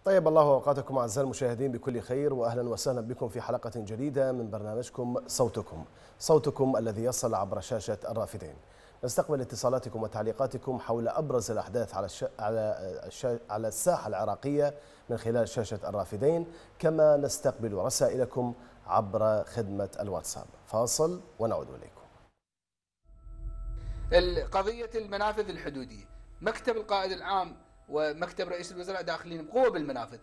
طيب الله أوقاتكم أعزائي المشاهدين بكل خير، وأهلا وسهلا بكم في حلقة جديدة من برنامجكم صوتكم الذي يصل عبر شاشة الرافدين. نستقبل اتصالاتكم وتعليقاتكم حول أبرز الأحداث على الساحة العراقية من خلال شاشة الرافدين، كما نستقبل رسائلكم عبر خدمة الواتساب. فاصل ونعود إليكم. قضية المنافذ الحدودية، مكتب القائد العام ومكتب رئيس الوزراء داخلين بقوة بالمنافذ.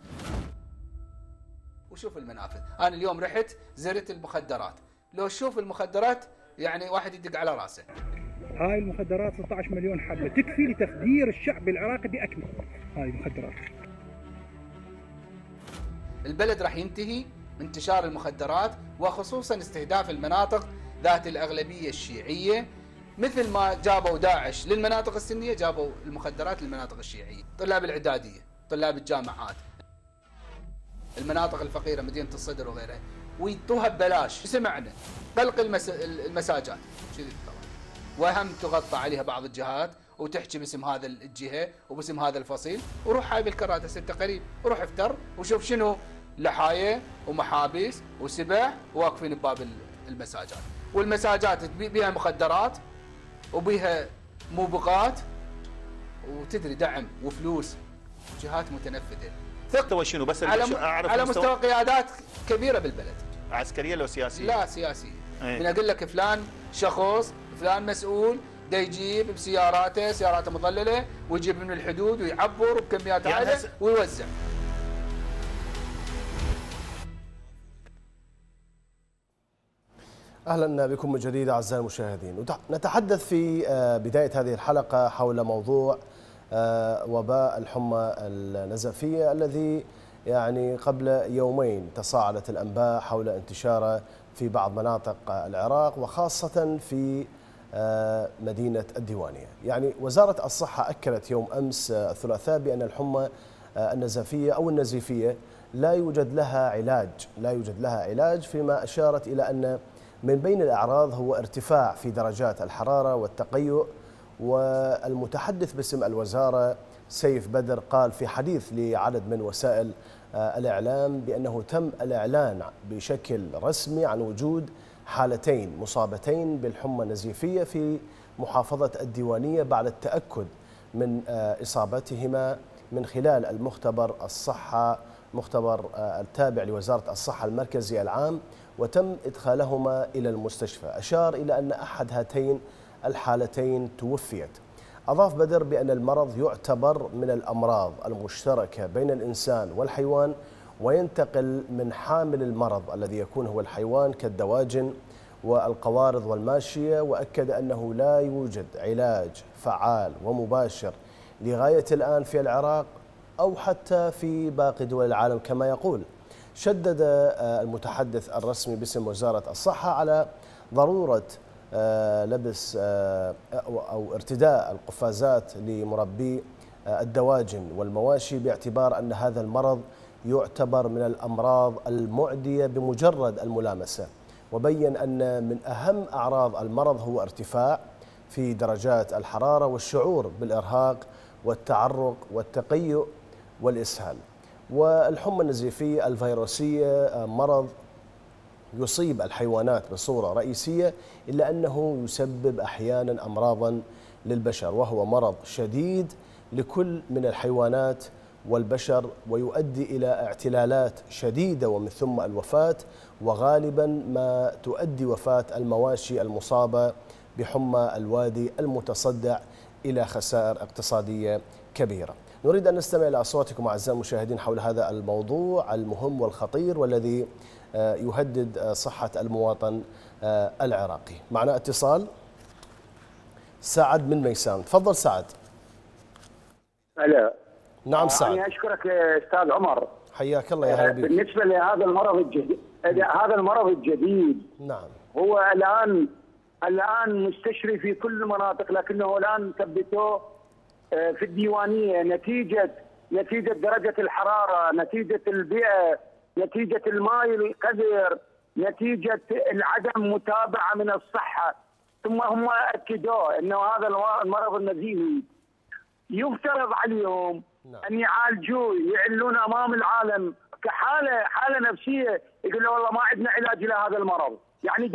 وشوف المنافذ، أنا اليوم رحت زرت المخدرات، لو شوف المخدرات يعني واحد يدق على راسه. هاي المخدرات 16 مليون حبة تكفي لتخدير الشعب العراقي بأكمله. هاي المخدرات، البلد راح ينتهي من انتشار المخدرات، وخصوصا استهداف المناطق ذات الأغلبية الشيعية، مثل ما جابوا داعش للمناطق السنية جابوا المخدرات للمناطق الشيعية. طلاب الإعدادية، طلاب الجامعات، المناطق الفقيرة، مدينة الصدر وغيرها، ويعطوها ببلاش. سمعنا غلق المساجات وهم تغطى عليها بعض الجهات وتحكي باسم هذا الجهة وباسم هذا الفصيل، وروح هاي بالكراتس انت قريب، وروح افتر وشوف شنو لحاية ومحابس وسبع واقفين بباب المساجات. والمساجات بيها مخدرات وبيها موبقات، وتدري دعم وفلوس جهات متنفذة. ثق شنو بس على مستوى قيادات كبيرة بالبلد، عسكرية لو سياسية؟ لا سياسية. من أقول لك فلان شخص، فلان مسؤول، دا يجيب بسياراته، سياراته مظللة، ويجيب من الحدود ويعبر بكميات عالية ويوزع. أهلا بكم من جديد أعزائي المشاهدين. نتحدث في بداية هذه الحلقة حول موضوع وباء الحمى النزفية الذي يعني قبل يومين تصاعدت الأنباء حول انتشاره في بعض مناطق العراق، وخاصة في مدينة الديوانية. يعني وزارة الصحة أكدت يوم أمس الثلاثاء بأن الحمى النزفية أو النزيفية لا يوجد لها علاج، فيما أشارت إلى أن من بين الأعراض هو ارتفاع في درجات الحرارة والتقيؤ. والمتحدث باسم الوزارة سيف بدر قال في حديث لعدد من وسائل الإعلام بأنه تم الإعلان بشكل رسمي عن وجود حالتين مصابتين بالحمى النزيفية في محافظة الديوانية بعد التأكد من إصابتهما من خلال المختبر التابع لوزارة الصحة المركزي العام، وتم إدخالهما إلى المستشفى. أشار إلى أن أحد هاتين الحالتين توفيت. أضاف بدر بأن المرض يعتبر من الأمراض المشتركة بين الإنسان والحيوان، وينتقل من حامل المرض الذي يكون هو الحيوان كالدواجن والقوارض والماشية. وأكد أنه لا يوجد علاج فعال ومباشر لغاية الآن في العراق أو حتى في باقي دول العالم كما يقول. شدد المتحدث الرسمي باسم وزارة الصحة على ضرورة لبس أو ارتداء القفازات لمربي الدواجن والمواشي، باعتبار أن هذا المرض يعتبر من الأمراض المعدية بمجرد الملامسة. وبين أن من أهم أعراض المرض هو ارتفاع في درجات الحرارة والشعور بالإرهاق والتعرق والتقيؤ والإسهال. والحمى النزيفية الفيروسية مرض يصيب الحيوانات بصورة رئيسية، إلا أنه يسبب أحيانا أمراضا للبشر، وهو مرض شديد لكل من الحيوانات والبشر، ويؤدي إلى اعتلالات شديدة ومن ثم الوفاة، وغالبا ما تؤدي وفاة المواشي المصابة بحمى الوادي المتصدع إلى خسائر اقتصادية كبيرة. نريد أن نستمع إلى أصواتكم أعزائي المشاهدين حول هذا الموضوع المهم والخطير والذي يهدد صحة المواطن العراقي. معنا اتصال، سعد من ميسان. تفضل سعد. هلا. نعم سعد. أنا أشكرك أستاذ عمر. حياك الله يا هلا بك. بالنسبة لهذا المرض الجديد، هذا المرض الجديد نعم هو الآن مستشري في كل المناطق، لكنه الآن ثبتوه في الديوانية نتيجة درجة الحرارة، نتيجة البيئة، نتيجة الماء القذر، نتيجة العدم متابعة من الصحة. ثم هم أكدوا أنه هذا المرض النزيهي يفترض عليهم نعم. ان يعالجوه يعلنون امام العالم حاله نفسيه، يقولوا والله ما عندنا علاج لهذا المرض. يعني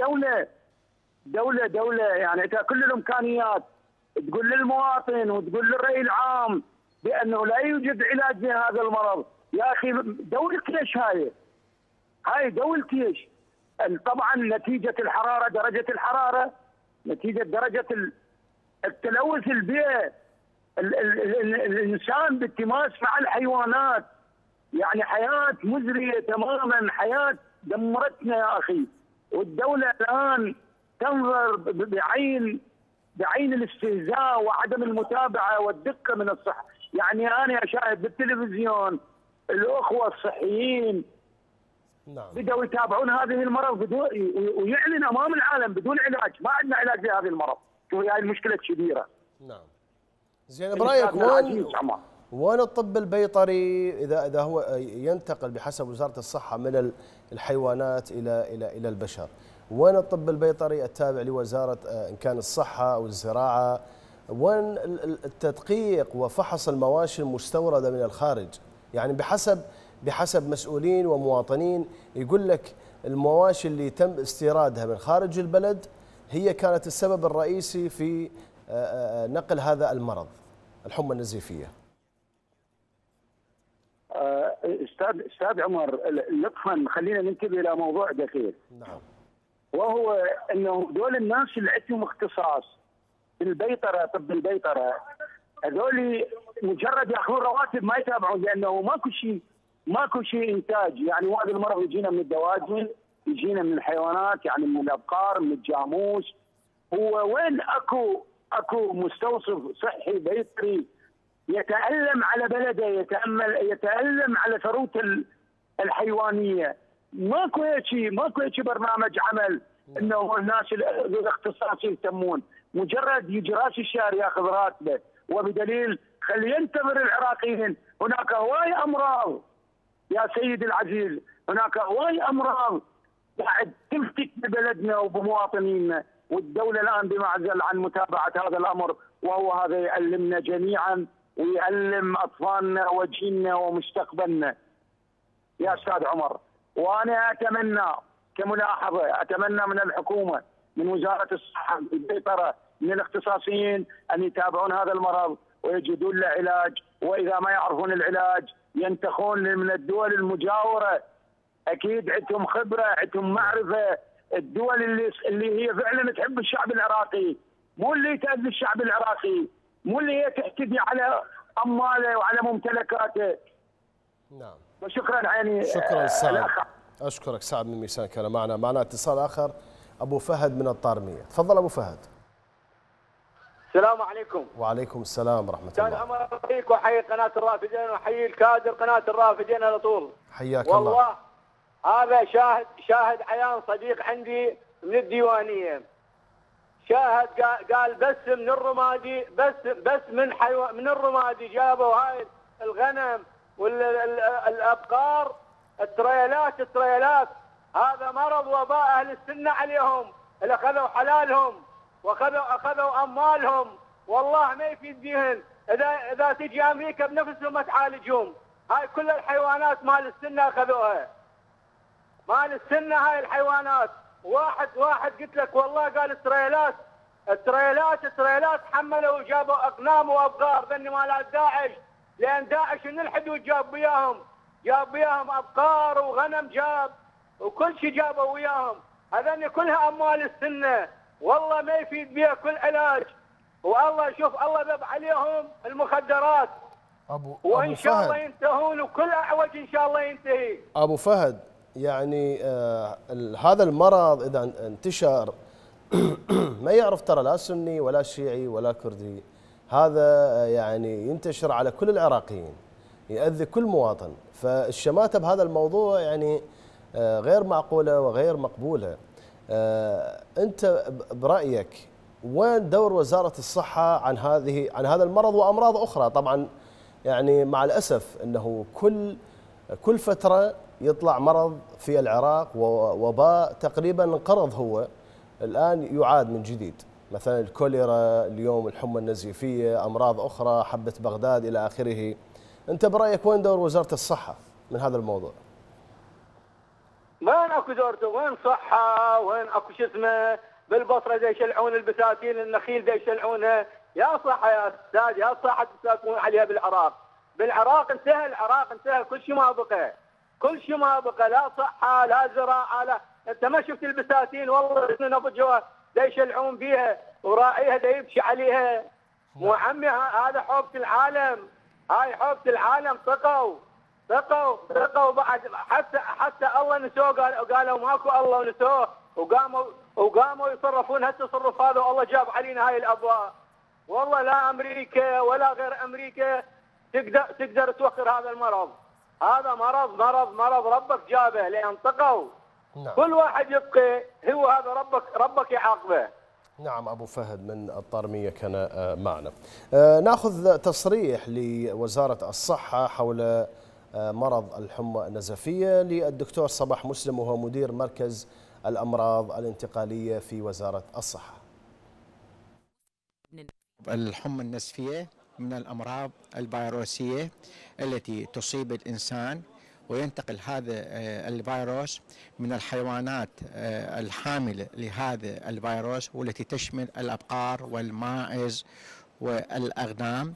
دوله يعني كل الامكانيات تقول للمواطن وتقول للرأي العام بانه لا يوجد علاج لهذا المرض. يا اخي دولة ايش هاي دولة ايش؟ طبعا نتيجة الحرارة، درجة الحرارة، نتيجة درجة التلوث البيئي، الانسان بالتماس مع الحيوانات، يعني حياة مزرية تماما، حياة دمرتنا يا اخي. والدولة الان تنظر بعين الاستهزاء وعدم المتابعة والدقة من الصحة. يعني انا اشاهد بالتلفزيون الاخوة الصحيين نعم. بدأوا يتابعون هذه المرض بدون ويعلن امام العالم بدون علاج، ما عندنا علاج لهذه المرض. شوف هاي المشكلة الكبيرة. نعم. زين برايك وين الطب البيطري اذا هو ينتقل بحسب وزارة الصحة من الحيوانات الى البشر؟ وين الطب البيطري التابع لوزارة ان كان الصحة او الزراعة؟ وين التدقيق وفحص المواشي المستوردة من الخارج؟ يعني بحسب مسؤولين ومواطنين يقول لك المواشي اللي تم استيرادها من خارج البلد هي كانت السبب الرئيسي في نقل هذا المرض، الحمى النزيفية. استاذ عمر لطفا خلينا ننتبه الى موضوع دقيق. نعم. وهو انه دول الناس اللي عندهم اختصاص بالبيطره، طب البيطره، هذول مجرد ياخذون رواتب ما يتابعون، لانه ماكو شيء انتاج. يعني هذا المرض يجينا من الدواجن، يجينا من الحيوانات، يعني من الابقار، من الجاموس. هو وين اكو مستوصف صحي بيطري يتألم على بلده، يتألم على ثروته الحيوانيه؟ ماكو هيك برنامج عمل انه الناس الاختصاص يهتمون. مجرد يجي راس الشهر ياخذ راتبه، وبدليل خلي ينتظر العراقيين. هناك هواي امراض يا سيدي العزيز، هناك هواي امراض قاعد تفتك ببلدنا وبمواطنينا، والدوله الان بمعزل عن متابعه هذا الامر، وهو هذا يألمنا جميعا ويألم اطفالنا وجيلنا ومستقبلنا يا استاذ عمر. وانا اتمنى كملاحظه، اتمنى من الحكومه، من وزاره الصحه، البيطره، من الاختصاصيين ان يتابعون هذا المرض ويجدون له علاج، واذا ما يعرفون العلاج ينتخون من الدول المجاوره. اكيد عندهم خبره، عندهم معرفه. الدول اللي هي فعلا تحب الشعب العراقي، مو اللي تأذي الشعب العراقي، مو اللي هي تحتدي على امواله وعلى ممتلكاته. نعم. وشكرا عيني. شكرا سعد. اشكرك سعد من ميسان كان معنا اتصال اخر، ابو فهد من الطارميه. تفضل ابو فهد. السلام عليكم. وعليكم السلام ورحمه الله. استاذ عمر احييك واحيي قناه الرافدين واحيي الكادر قناه الرافدين على طول. حياك والله الله. هذا شاهد عيان، صديق عندي من الديوانيه شاهد قال بس من الرمادي، بس من الرمادي جابوا هاي الغنم والابقار، التريلات. هذا مرض وباء اهل السنه عليهم، اللي اخذوا حلالهم واخذوا اموالهم. والله ما يفيد بيهن اذا تجي امريكا بنفسهم ما تعالجهم. هاي كل الحيوانات مال السنه اخذوها، مال السنه هاي الحيوانات. واحد قلت لك والله قال التريلات حملوا وجابوا اغنام وابقار ذني مالات داعش، لان داعش من الحدود جاب وياهم ابقار وغنم، جاب وكل شيء جابوا وياهم. هذني كلها اموال السنه، والله ما يفيد بها كل علاج. والله شوف الله ذب عليهم المخدرات. وان شاء الله ينتهون، وكل اعوج ان شاء الله ينتهي. ابو فهد، يعني هذا المرض اذا انتشر ما يعرف ترى لا سني ولا شيعي ولا كردي، هذا يعني ينتشر على كل العراقيين، يؤذي كل مواطن. فالشماتة بهذا الموضوع يعني غير معقولة وغير مقبولة. أنت برأيك وين دور وزارة الصحة عن هذا المرض وأمراض أخرى؟ طبعا يعني مع الأسف أنه كل فترة يطلع مرض في العراق ووباء تقريبا انقرض، هو الآن يعاد من جديد، مثلا الكوليرا، اليوم الحمى النزيفية، أمراض أخرى، حبة بغداد إلى آخره. أنت برأيك وين دور وزارة الصحة من هذا الموضوع؟ وين اكو دورته؟ وين صحه؟ وين اكو شو اسمه؟ بالبصره دا يشلعون البساتين، النخيل دا يشلعونها. يا صحه يا استاذ، يا صحه تسافرون عليها بالعراق. بالعراق انتهى، العراق انتهى، كل شيء ما بقى، كل شيء ما بقى، لا صحه لا زراعه لا. انت ما شفت البساتين والله نضجوها دا يشلعون بيها، وراعيها دا يبكي عليها. مو عمي هذا حوبه العالم، هاي حوبه العالم. ثقوا بعد، حتى الله نسوه، قالوا ماكو الله ونسوه، وقاموا يصرفون هالتصرف هذا، والله جاب علينا هاي الاضواء. والله لا امريكا ولا غير امريكا تقدر توخر هذا المرض. هذا مرض ربك جابه لان ثقوا. نعم. كل واحد يبقي هو هذا ربك يعاقبه. نعم، أبو فهد من الطارمية كان معنا. نأخذ تصريح لوزارة الصحة حول مرض الحمى النزفية للدكتور صباح مسلم، وهو مدير مركز الأمراض الانتقالية في وزارة الصحة. الحمى النزفية من الأمراض الفيروسية التي تصيب الإنسان، وينتقل هذا الفيروس من الحيوانات الحاملة لهذا الفيروس، والتي تشمل الأبقار والماعز والأغنام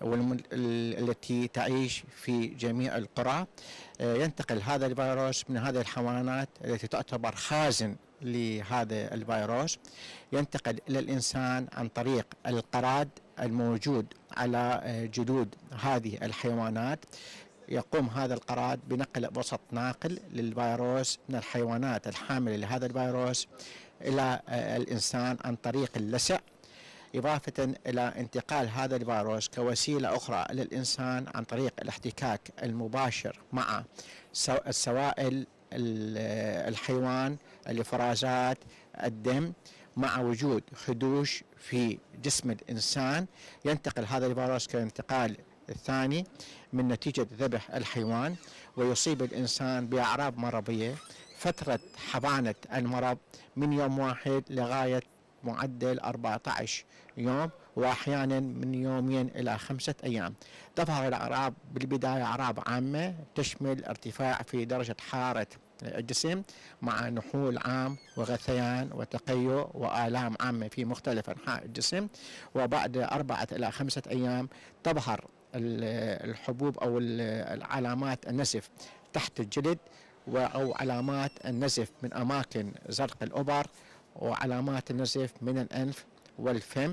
التي تعيش في جميع القرى. ينتقل هذا الفيروس من هذه الحيوانات التي تعتبر خازن لهذا الفيروس، ينتقل إلى الإنسان عن طريق القراد الموجود على جلود هذه الحيوانات. يقوم هذا القراد بنقل وسط ناقل للفيروس من الحيوانات الحاملة لهذا الفيروس إلى الإنسان عن طريق اللسع، إضافة إلى انتقال هذا الفيروس كوسيلة أخرى للإنسان عن طريق الاحتكاك المباشر مع السوائل الحيوان، الإفرازات، الدم، مع وجود خدوش في جسم الإنسان. ينتقل هذا الفيروس كانتقال الثاني من نتيجة ذبح الحيوان، ويصيب الإنسان بأعراض مرضية. فترة حضانة المرض من يوم 1 لغاية معدل 14 يوم، وأحيانا من 2 إلى 5 أيام. تظهر الأعراض بالبداية أعراض عامة تشمل ارتفاع في درجة حرارة الجسم مع نحول عام وغثيان وتقيؤ وآلام عامة في مختلف أنحاء الجسم. وبعد 4 إلى 5 أيام تظهر الحبوب أو العلامات النزف تحت الجلد، أو علامات النزف من أماكن زرق الأبر، وعلامات النزف من الأنف والفم.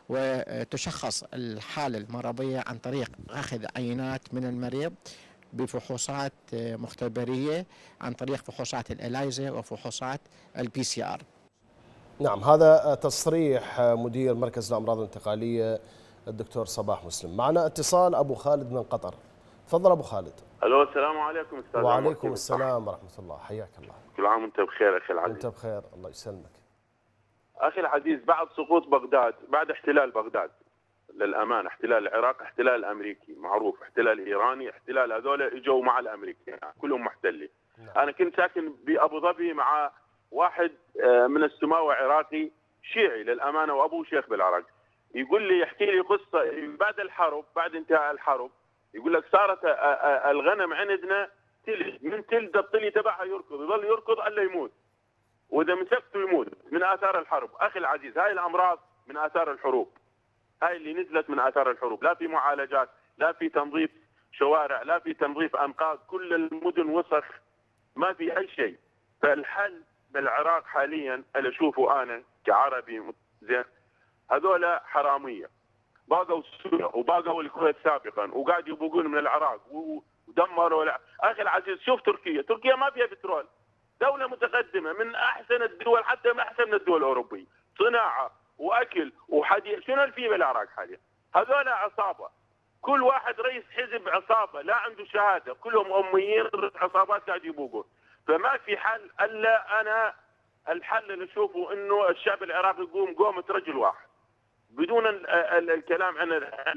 وتشخص الحالة المرضية عن طريق أخذ عينات من المريض بفحوصات مختبرية عن طريق فحوصات الإلايزا وفحوصات الPCR. نعم، هذا تصريح مدير مركز الأمراض الانتقالية الدكتور صباح مسلم. معنا اتصال أبو خالد من قطر. تفضل أبو خالد. الو، السلام عليكم استاذ. وعليكم السلام ورحمة الله، حياك الله. كل عام وانت بخير اخي العزيز. انت بخير، الله يسلمك. اخي العزيز، بعد سقوط بغداد، بعد احتلال بغداد للامانه، احتلال العراق، احتلال الامريكي معروف، احتلال الايراني، احتلال هذول اجوا مع الامريكي، يعني كلهم محتلين. انا كنت ساكن بابو ظبي مع واحد من السماوه عراقي شيعي للامانه، وابوه شيخ بالعراق. يقول لي، يحكي لي قصه بعد الحرب، بعد انتهاء الحرب، يقول لك صارت الغنم عندنا تلد، من تلد الطلي تبعها يركض، يظل يركض الا يموت، واذا مسكته يموت من اثار الحرب. اخي العزيز، هاي الامراض من اثار الحروب، هاي اللي نزلت من اثار الحروب. لا في معالجات، لا في تنظيف شوارع، لا في تنظيف انقاض، كل المدن وسخ، ما في اي شيء. فالحل بالعراق حاليا اللي اشوفه انا كعربي زين، هذول حراميه باقوا سوريا وباقوا الكويت سابقا، وقاعد يبوقون من العراق ودمروا اخي العزيز، شوف تركيا ما فيها بترول، دوله متقدمه من احسن الدول، حتى من احسن من الدول الاوروبيه، صناعه واكل وحديث. شنو اللي فيه بالعراق حاليا؟ هذول عصابه، كل واحد رئيس حزب عصابه، لا عنده شهاده، كلهم اميين، عصابات قاعد يبوقون. فما في حل الا انا الحل اللي اشوفه انه الشعب العراقي يقوم قومه رجل واحد، بدون الكلام عن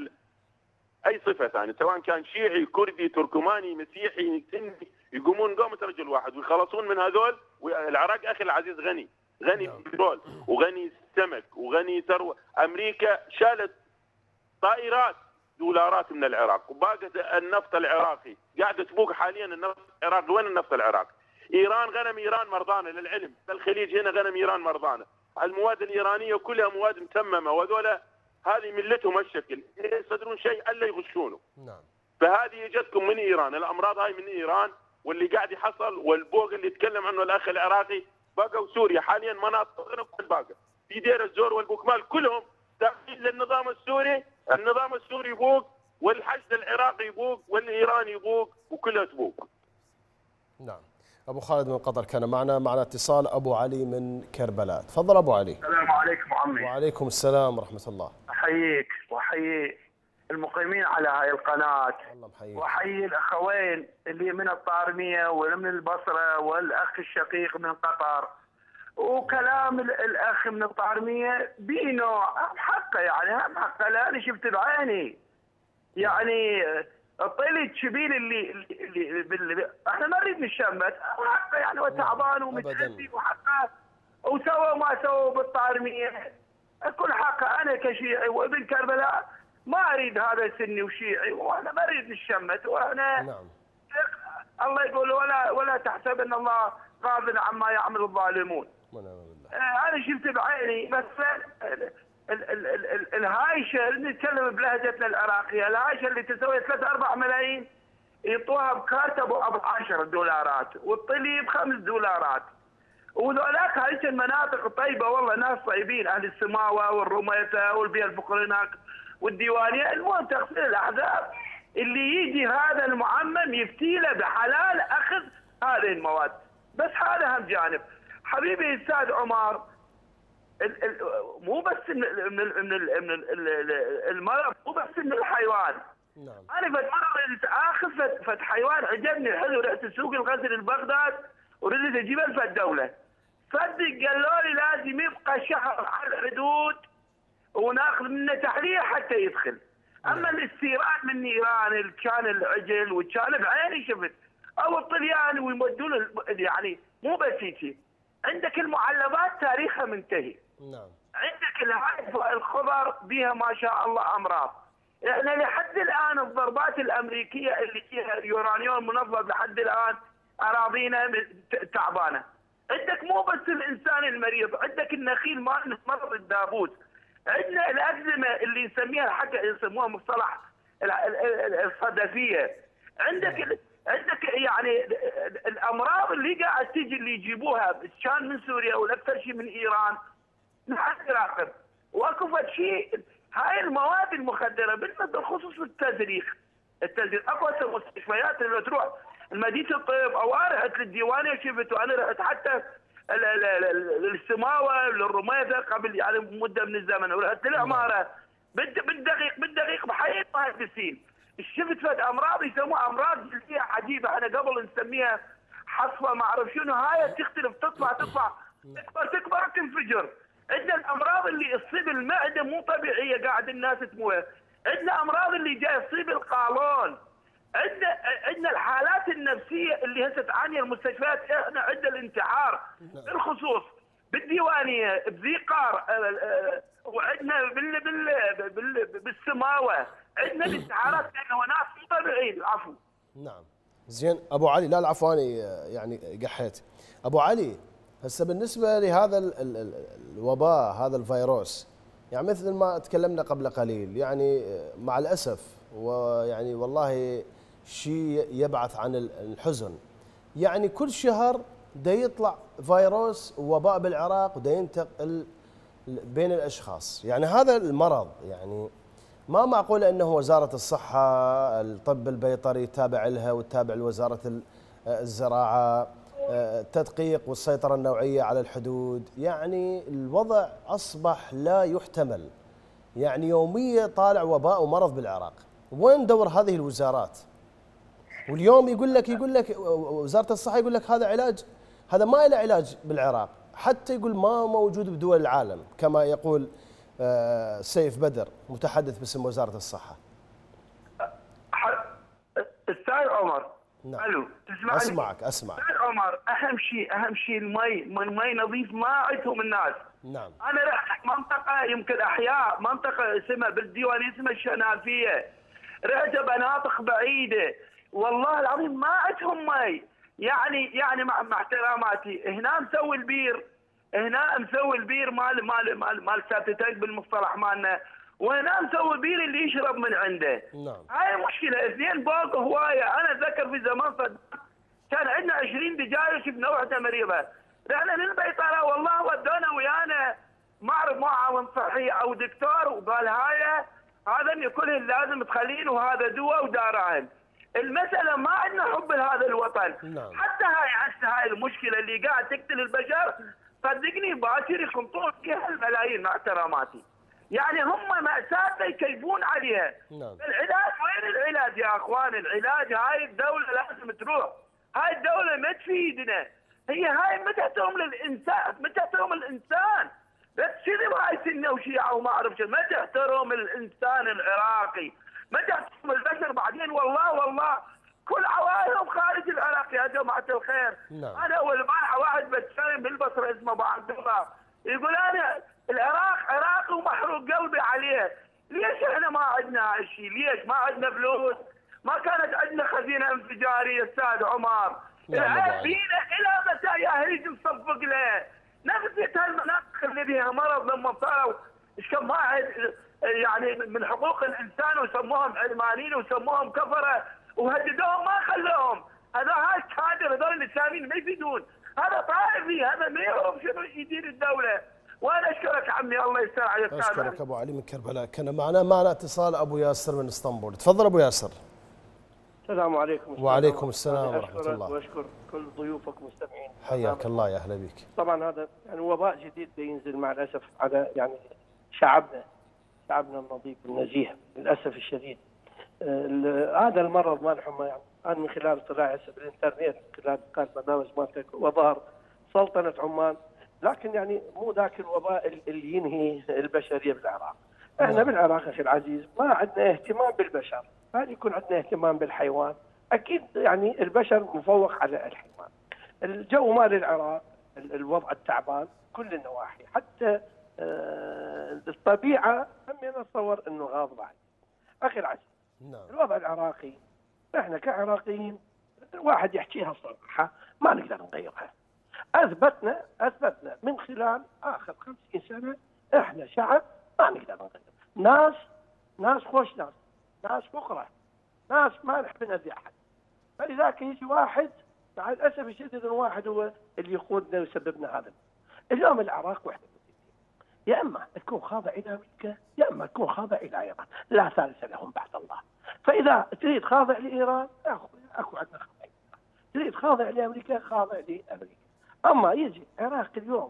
اي صفه ثانيه، سواء كان شيعي، كردي، تركماني، مسيحي، سني، يقومون قومه رجل واحد ويخلصون من هذول. العراق اخي العزيز غني بترول وغني سمك وغني ثروه. امريكا شالت طائرات دولارات من العراق، وباقت النفط العراقي قاعده تبوق حاليا. النفط العراقي وين النفط العراقي؟ ايران، غنم ايران مرضانه للعلم، الخليج هنا غنم ايران مرضانه، المواد الايرانيه كلها مواد متممه، وهذول هذه ملتهم الشكل، يصدرون شيء الا يغشونه. نعم. فهذه اجتكم من ايران، الامراض هاي من ايران، واللي قاعد يحصل والبوق اللي يتكلم عنه الاخ العراقي بقوا سوريا حاليا مناطق غير الباقه، في دير الزور والبوكمال كلهم تابعين للنظام السوري، النظام السوري يبوق والحشد العراقي يبوق والايراني يبوق وكلها تبوق. نعم. ابو خالد من قطر كان معنا اتصال ابو علي من كربلاء. تفضل ابو علي. السلام عليكم عمي. وعليكم السلام ورحمه الله. احييك واحيي المقيمين على هاي القناه. الله محييك. واحيي الاخوين اللي من الطارميه ومن البصره والاخ الشقيق من قطر. وكلام الاخ من الطارميه بينوع حقه، يعني هم حقه، لاني شفت بعيني يعني الطيل الشبيل اللي احنا ما نريد نشمت حقه، يعني وتعبان ومتأذي وحقه، وسووا ما سووا بالطارميه كل حقه. انا كشيعي وابن كربلاء ما اريد هذا سني وشيعي، وانا ما اريد نشمت، وانا نعم. الله يقول ولا تحسبن الله غافلا عما يعمل الظالمون. انا شفت بعيني مثلا الهايشه اللي نتكلم بلهجتنا العراقيه، الهايشه اللي تسوي 3-4 ملايين يعطوها بكارت ابو 10 دولارات، والطلي ب5 دولارات. وذولاك هاي المناطق الطيبه، والله ناس طيبين، اهل السماوه والرميته والبيئه الفقر هناك والديوانيه. المهم تغسيل الاحزاب اللي يجي هذا المعمم يفتي له بحلال اخذ هذه المواد. بس هذا هم جانب. حبيبي استاذ عمر، مو بس من المرض، مو بس من الحيوان. نعم. انا فد مره اخذ فد حيوان عجبني حلو، رحت سوق الغزل البغداد وردت اجيبه لفد دوله. صدق قالوا لي لازم يبقى شهر على الحدود وناخذ منه تحليه حتى يدخل. اما الاستيراد من ايران كان العجل وكان بعيني شفت، او الطليان ويمدون يعني مو بس هيك. عندك المعلبات تاريخها منتهي. نعم. عندك الخضر بها ما شاء الله امراض. احنا لحد الان الضربات الامريكيه اللي فيها اليورانيوم منظم لحد الان اراضينا تعبانه. عندك مو بس الانسان المريض، عندك النخيل مال مرض الدابوس. عندنا الازمه اللي نسميها حتى يسموها مصطلح الصدفيه. عندك يعني الامراض اللي قاعد تجي اللي يجيبوها كان من سوريا والاكثر شيء من ايران. نحن نراقب واكو شيء هاي المواد المخدره بالخصوص التزريق اكو مستشفيات اللي تروح مدينه الطب او رحت للديوانيه شفت، وانا رحت حتى للسماوه للرميثه قبل يعني مده من الزمن، ورحت للعماره بالدقيق بحي المهندسين. شفت فد امراض يسموها امراض جلديه عجيبه، احنا قبل نسميها حصوه ما اعرف شنو، هاي تختلف تطلع تكبر تنفجر. عندنا الامراض اللي تصيب المعده مو طبيعيه قاعد الناس تموت. عندنا امراض اللي جاي تصيب القولون. عندنا الحالات النفسيه اللي هسه تعاني المستشفيات. احنا عندنا الانتحار بالخصوص بالديوانيه بذيقار، وعندنا بالسماوه عندنا الانتحارات لانه ناس مو طبيعيين. العفو. نعم. زين ابو علي، لا العفو انا يعني قحيت. ابو علي، هسه بالنسبه لهذا الوباء، هذا الفيروس، يعني مثل ما تكلمنا قبل قليل، يعني مع الاسف ويعني والله شيء يبعث عن الحزن. يعني كل شهر دا يطلع فيروس وباء بالعراق ودا ينتقل بين الاشخاص. يعني هذا المرض يعني ما معقول انه وزاره الصحه الطب البيطري تابع لها وتتابع لوزاره الزراعه التدقيق والسيطره النوعيه على الحدود. يعني الوضع اصبح لا يحتمل. يعني يوميا طالع وباء ومرض بالعراق. وين دور هذه الوزارات؟ واليوم يقول لك وزاره الصحه يقول لك هذا علاج، هذا ما له علاج بالعراق، حتى يقول ما موجود بدول العالم كما يقول سيف بدر متحدث باسم وزاره الصحه. استاذ عمر. نعم. الو تسمعني؟ اسمعك. استاذ عمر، اهم شيء المي نظيف ما عندهم الناس. نعم. انا رحت منطقه يمكن احياء، منطقه اسمها بالديوان اسمها الشنافيه. رحت مناطق بعيده، والله العظيم ما عندهم مي. يعني مع احتراماتي، هنا مسوي البير، هنا مسوي البير مال ساتتك بالمصطلح مالنا، وهنا مسوي بير اللي يشرب من عنده. نعم. هاي مشكله. اثنين فوق هوايه. انا اتذكر في زمان صدق كان عندنا 20 دجاجه، شفنا واحده مريضه، رحنا للبيطره والله ودونا ويانا ما اعرف معاون صحي او دكتور، وقال هذا كلهن لازم تخلين، وهذا دواء ودارعن. المساله ما عندنا حب لهذا الوطن. نعم. حتى هاي المشكله اللي قاعد تقتل البشر، صدقني باكر يخلطون فيها الملايين مع احتراماتي. يعني هم مأساتنا يكيفون عليها. نعم. العلاج وين العلاج يا اخوان؟ العلاج هاي الدوله لازم تروح. هاي الدوله ما تفيدنا. هاي ما تحترم للانسان، ما تحترم الانسان. لا تشذب هاي سنه وشيعه وما اعرف شو، ما تحترم الانسان العراقي، ما تحترم البشر. بعدين والله كل عوائلهم خارج العراق يا جماعه الخير. نعم. انا والبارحه واحد بتكلم بالبصره اسمه ابو عبد الله، يقول انا العراق عراقي ومحروق قلبي عليه. ليش احنا ما عندنا هاي الشيء؟ ليش ما عندنا فلوس؟ ما كانت عندنا خزينه انفجاريه استاذ عمر. العيب فينا الى متى يا هريج نصفق له؟ نفس هالمناطق اللي فيها مرض لما صاروا كم واحد يعني من حقوق الانسان وسموهم علمانيين وسموهم كفره وهددوهم ما خلوهم. هاي الكادر هذول الاسلاميين ما يفيدون. هذا طائفي، هذا ما يعرف شنو يدير الدوله. وانا اشكرك عمي، الله يستر عليك. اشكرك ابو علي من كربلاء. كان معنا اتصال ابو ياسر من اسطنبول. تفضل ابو ياسر. السلام عليكم. وعليكم السلام ورحمه الله. واشكر كل ضيوفك ومستمعين. حياك الله، يا اهلا بك. طبعا هذا يعني وباء جديد بينزل مع الاسف على يعني شعبنا النظيف النزيه للاسف الشديد. هذا المرض مالهم يعني انا من خلال اطلاعي بالانترنت، من خلال قناه برنامج مالتك، وظهر سلطنه عمان، لكن يعني مو ذاك الوباء اللي ينهي البشريه بالعراق. احنا بالعراق اخي العزيز ما عندنا اهتمام بالبشر، هل يكون عندنا اهتمام بالحيوان؟ اكيد يعني البشر مفوق على الحيوان. الجو مال العراق الوضع التعبان كل النواحي، حتى الطبيعه هم نتصور انه غاضبه عليه. اخي العزيز، نعم. الوضع العراقي احنا كعراقيين الواحد يحكيها صراحه ما نقدر نغيرها. اثبتنا من خلال اخر 50 سنه احنا شعب ما نقدر نغير. ناس خوش، ناس فقراء، ناس ما نحب نأذي احد. فلذلك يجي واحد، مع الاسف الشديد الواحد هو اللي يقودنا ويسببنا هذا. اليوم العراق وحده، يا اما تكون خاضع الى امريكا يا اما تكون خاضع الى ايران، لا ثالث لهم بعد الله. فاذا تريد خاضع لايران اكو عندنا خاضع، تريد خاضع لامريكا خاضع لامريكا. اما يجي عراق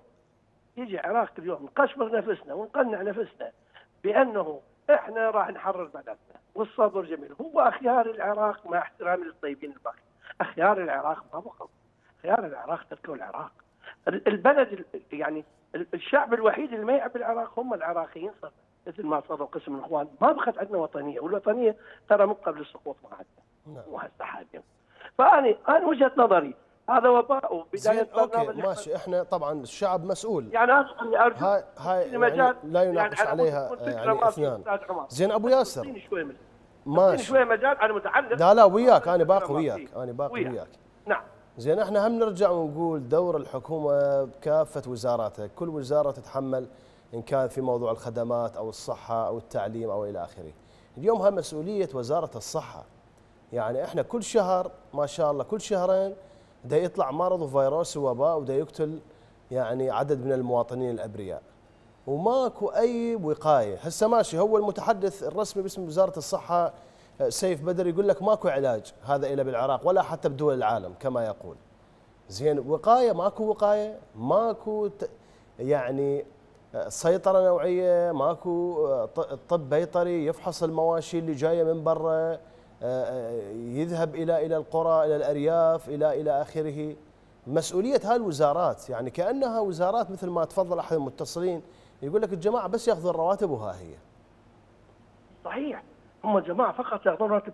اليوم نقشمر نفسنا ونقنع نفسنا بانه احنا راح نحرر بلدنا والصبر جميل. هو اخيار العراق مع احترامي للطيبين الباقي، اخيار العراق ما بقوا، خيار العراق تركوا العراق. البلد يعني الشعب الوحيد اللي ما يحب العراق هم العراقيين، مثل ما صاروا قسم الاخوان. ما بقت عندنا وطنيه، والوطنيه ترى من قبل السقوط ما عندنا وهسه حاليا. فانا وجهه نظري هذا وباء. وبدايه اوكي ماشي، احنا طبعا الشعب مسؤول، يعني انا ارجو هاي يعني لا يناقش يعني عليها يعني اثنان. زين ابو ياسر، ماشي شويه مجال انا متعلق. لا وياك، انا باقي وياك. نعم. زين احنا هم نرجع ونقول دور الحكومه بكافه وزاراتها، كل وزاره تتحمل ان كان في موضوع الخدمات او الصحه او التعليم او الى اخره. اليوم هاي مسؤوليه وزاره الصحه. يعني احنا كل شهر ما شاء الله كل شهرين دا يطلع مرض وفيروس ووباء ودا يقتل يعني عدد من المواطنين الابرياء، وماكو اي وقايه. هسه ماشي، هو المتحدث الرسمي باسم وزاره الصحه سيف بدر يقول لك ماكو علاج هذا الا بالعراق ولا حتى بدول العالم كما يقول. زين وقايه، ماكو وقايه، ماكو يعني سيطره نوعيه، ماكو طب بيطري يفحص المواشي اللي جايه من برا، يذهب الى القرى، الى الارياف، الى اخره. مسؤوليه هاي الوزارات يعني كانها وزارات مثل ما تفضل احد المتصلين يقول لك الجماعه بس ياخذوا الرواتب وها هي. صحيح، هم الجماعه فقط ياخذون رواتب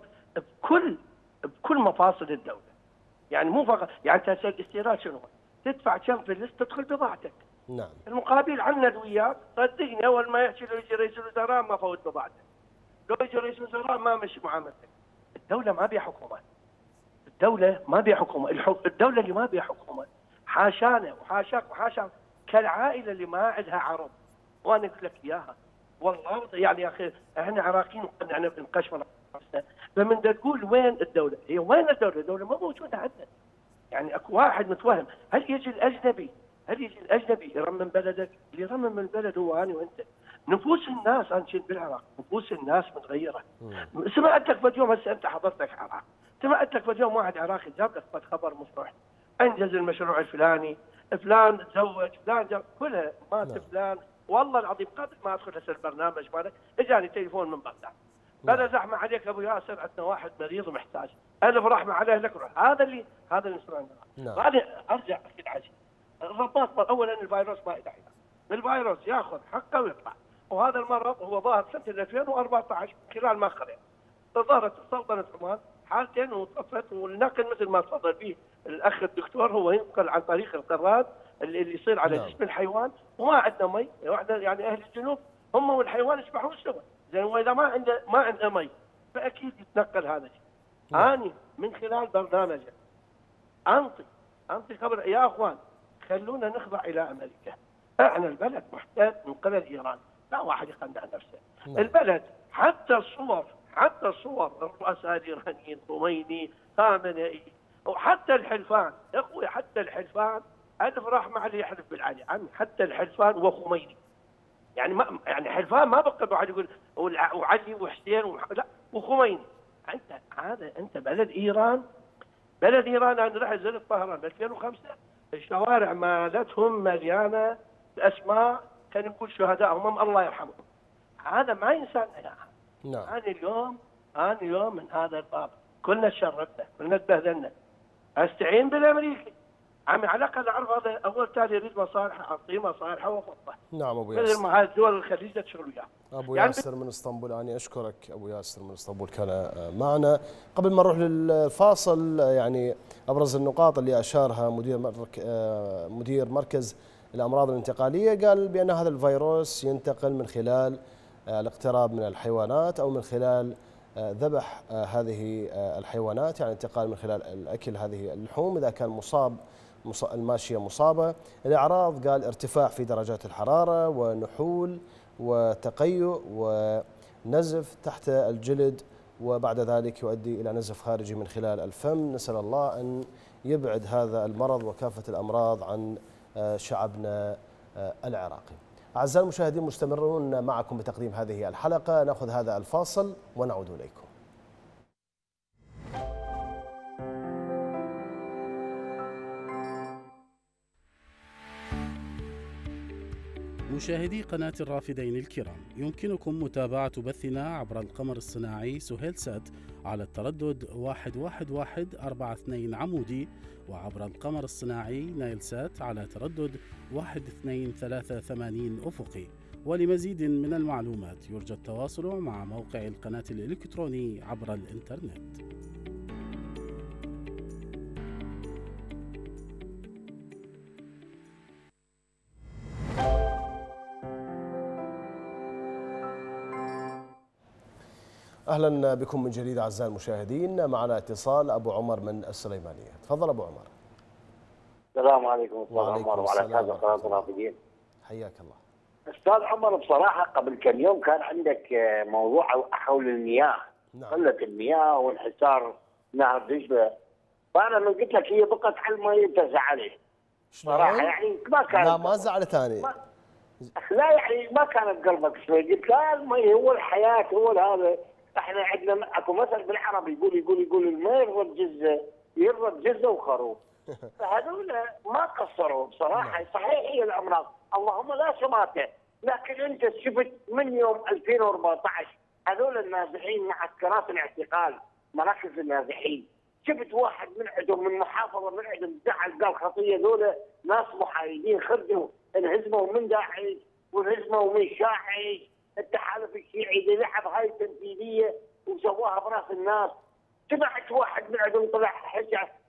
بكل مفاصل الدوله. يعني مو فقط، يعني انت الاستيراد شنو؟ تدفع كم فلس تدخل بضاعتك. نعم. المقابل عند وياك صدقني اول ما يحكي له يجي رئيس الوزراء ما فوت بضاعتك. لو يجي رئيس وزراء ما مشي معاملتك. الدوله ما بيها حكومه، الدوله ما بيها حكومه، الدوله اللي ما بيها حكومه حاشانا وحاشاك وحاشا كالعائله اللي ما عندها عرب. وانا اقول لك اياها والله يعني يا اخي احنا عراقيين يعني بنقشمر فمن تقول وين الدوله؟ هي وين الدوله؟ الدوله ما موجوده عندنا. يعني اكو واحد متوهم، هل يجي الاجنبي يرمم بلدك؟ اللي يرمم البلد هو انا وانت. نفوس الناس انا كنت بالعراق، نفوس الناس متغيره. سمعت لك فد هسه انت حضرتك عراق، سمعت لك فد واحد عراقي جاب لك فد خبر مصرح انجز المشروع الفلاني، فلان تزوج، فلان جاب كلها مات فلان. والله العظيم قبل ما ادخل هسه البرنامج مالك اجاني تليفون من بغداد. انا زحمه عليك ابو ياسر، عندنا واحد مريض ومحتاج، الف رحمه عليه لك روح. هذا اللي نسمعه. بعدين ارجع احكي العجيب. الرباط اولا الفيروس ما له علاج، الفيروس ياخذ حقه ويطلع. وهذا المرض هو ظاهر سنه 2014 خلال ما خلق. ظهرت سلطنه عمان حالتين وطفت، والنقل مثل ما تفضل به الاخ الدكتور هو ينقل عن طريق القراد اللي يصير على جسم الحيوان. وما عندنا مي، يعني اهل الجنوب هم والحيوان يسبحون سوا. زين واذا ما عنده مي فاكيد يتنقل هذا الشيء. اني من خلال برنامجي انطي خبر يا اخوان خلونا نخضع الى امريكا. احنا البلد محتاج من قبل ايران، لا واحد يقنع نفسه. البلد حتى صور الرؤساء الايرانيين خميني خامنئي وحتى الحلفان يا اخوي، حتى الحلفان الف رحمه عليه يحلف بالعلي عمي، حتى الحلفان وخميني. يعني ما يعني حلفان ما بقى واحد يقول وعلي وحسين لا وخميني. انت بلد ايران انا رحت زرت طهران ب 2005 الشوارع مالتهم مليانه اسماء كان يقول شهدائهم الله يرحمهم. هذا ما ينسانا اياها. انا اليوم من هذا الباب كلنا تشردنا، كلنا تبهدلنا. استعين بالامريكي عمي على الاقل اعرف هذا اول تالي يريد مصالحه اعطيه مصالحه وافضه. نعم ابو ياسر. مثل ما هاي الدول الخليج تشتغل وياه. ابو ياسر من اسطنبول، انا اشكرك ابو ياسر من اسطنبول كان معنا. قبل ما نروح للفاصل يعني ابرز النقاط اللي اشارها مدير مركز الامراض الانتقاليه، قال بان هذا الفيروس ينتقل من خلال الاقتراب من الحيوانات او من خلال ذبح هذه الحيوانات، يعني انتقال من خلال الاكل هذه اللحوم اذا كان الماشيه مصابه. الاعراض قال ارتفاع في درجات الحراره ونحول وتقيؤ ونزف تحت الجلد، وبعد ذلك يؤدي الى نزف خارجي من خلال الفم. نسال الله ان يبعد هذا المرض وكافه الامراض عن شعبنا العراقي. أعزائي المشاهدين مستمرون معكم بتقديم هذه الحلقة، نأخذ هذا الفاصل ونعود إليكم. مشاهدي قناة الرافدين الكرام، يمكنكم متابعة بثنا عبر القمر الصناعي سهيل سات على التردد 11142 عمودي، وعبر القمر الصناعي نايل سات على تردد 1283 أفقي. ولمزيد من المعلومات يرجى التواصل مع موقع القناة الإلكتروني عبر الإنترنت. أهلا بكم من جديد أعزائي المشاهدين. معنا اتصال أبو عمر من السليمانية. تفضل أبو عمر. السلام عليكم أستاذ عمر وعلى كافة قناة الرافدين. حياك الله. أستاذ عمر بصراحة قبل كم يوم كان عندك موضوع حول المياه. نعم. قلة المياه وانحسار نهر دجلة. فأنا من قلت لك هي بقت على المي أنت زعلت. صراحة يعني ما كانت. لا ما زعلتني. لا يعني ما كانت قلبك شوي، قلت لا المي هو الحياة هو هذا. احنا عندنا اكو مثل بالعربي يقول الماء يرد جزه وخروف. فهذول ما قصروا بصراحه. صحيح هي الامراض اللهم لا شماته، لكن انت شفت من يوم 2014 هذول النازحين معسكرات الاعتقال مراكز النازحين، شفت واحد من عندهم من محافظه من عندهم زعل قال خطيه ذولا ناس محايدين خرجوا انهزموا من داعش وانهزموا من شاعش. التحالف الشيعي اللي لعب هاي التنفيذيه وسواها براس الناس. سمعت واحد من عندهم طلع حكى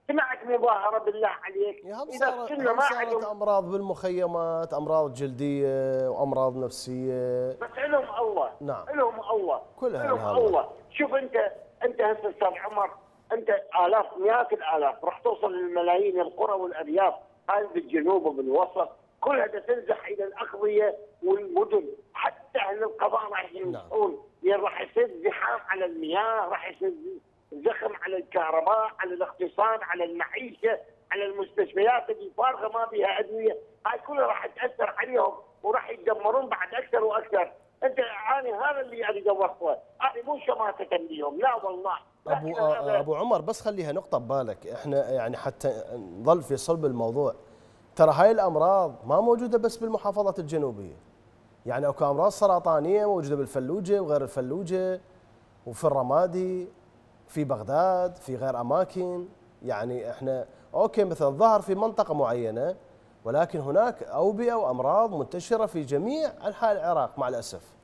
سمعت مظاهره بالله عليك؟ اذا السنه ما عندهم امراض بالمخيمات، امراض جلديه وامراض نفسيه، بس لهم الله. نعم لهم الله، كلها لهم الله. شوف انت هسه استاذ عمر، انت الاف مئات الالاف راح توصل للملايين، القرى والارياف هاي بالجنوب وبالوسط كلها تنزح الى الاقضيه والمدن، حتى اهل القضاء راح ينزحون، يعني راح يصير زحام على المياه، راح يصير زخم على الكهرباء، على الاقتصاد، على المعيشه، على المستشفيات اللي فارغه ما بها ادويه، هاي كلها راح تاثر عليهم وراح يتدمرون بعد اكثر واكثر. انت هذا اللي اريد اوصله، انا مو شماتة ليهم، لا والله. ابو عمر بس خليها نقطه ببالك، احنا يعني حتى نظل في صلب الموضوع، ترى هاي الامراض ما موجوده بس بالمحافظات الجنوبيه، يعني اكو امراض سرطانيه موجوده بالفلوجه وغير الفلوجه وفي الرمادي، في بغداد، في غير اماكن، يعني احنا اوكي مثلا ظهر في منطقه معينه، ولكن هناك اوبئه وامراض منتشره في جميع انحاء العراق مع الاسف.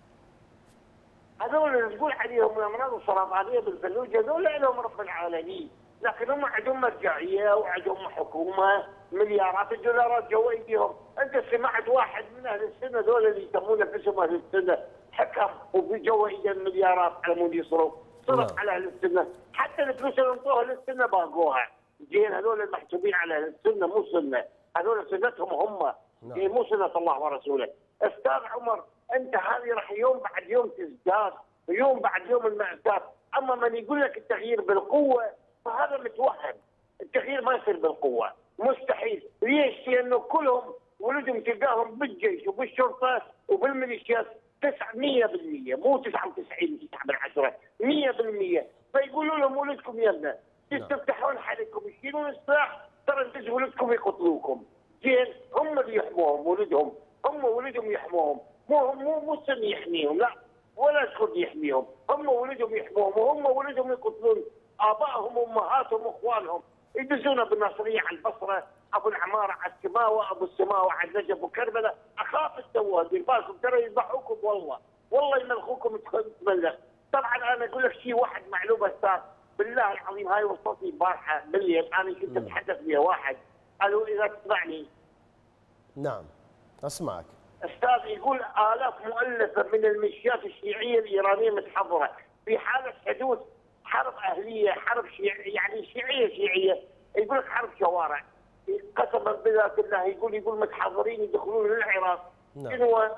هذول اللي تقول عليهم الامراض السرطانيه بالفلوجه هذول لهم رب العالمين، لكن هم عندهم مرجعيه وعندهم حكومه مليارات الدولارات جوا ايديهم، انت سمعت واحد من اهل السنه ذول اللي يسمون نفسهم اهل السنه حكم وفي جوا ايده المليارات على مود يصرف، صرف على اهل السنه، حتى الفلوس اللي انطوها للسنه باقوها، زين هذول المحسوبين على اهل السنه مو سنه، هذول سنتهم هم، مو سنه الله ورسوله. استاذ عمر انت هذه راح يوم بعد يوم تزداد، يوم بعد يوم المأساة، اما من يقول لك التغيير بالقوه فهذا متوهم، التغيير ما يصير بالقوه، مستحيل، ليش؟ لانه كلهم ولدهم تلقاهم بالجيش وبالشرطه وبالميليشيات 100%، مو 99 9/10، 100%، فيقولوا لهم ولدكم يلا تفتحون حالكم يشيلون السلاح ترى انتم ولدكم يقتلوكم، زين هم اللي يحموهم ولدهم، هم ولدهم يحموهم، مو السن يحميهم، لا ولا الكرد يحميهم، هم ولدهم يحموهم وهم ولدهم يقتلون ابائهم وامهاتهم واخوانهم، يدزونه بالناصريه على البصره، ابو العماره على السماوه، ابو السماوه على النجف وكربلاء، اخاف تسووها، دير بالكم ترى يذبحوكم والله يملخوكم تبلغ. طبعا انا اقول لك شيء واحد معلومه استاذ، بالله العظيم هاي وصلتني البارحه بالليل، انا كنت اتحدث ويا واحد، قالوا اذا تسمعني. نعم اسمعك. استاذ يقول الاف مؤلفه من الميليشيات الشيعيه الايرانيه متحضره في حاله حدوث حرب اهليه، حرب يعني شيعيه، يقول لك حرب شوارع، قسما بذات الله يقول متحضرين يدخلون للعراق، شنو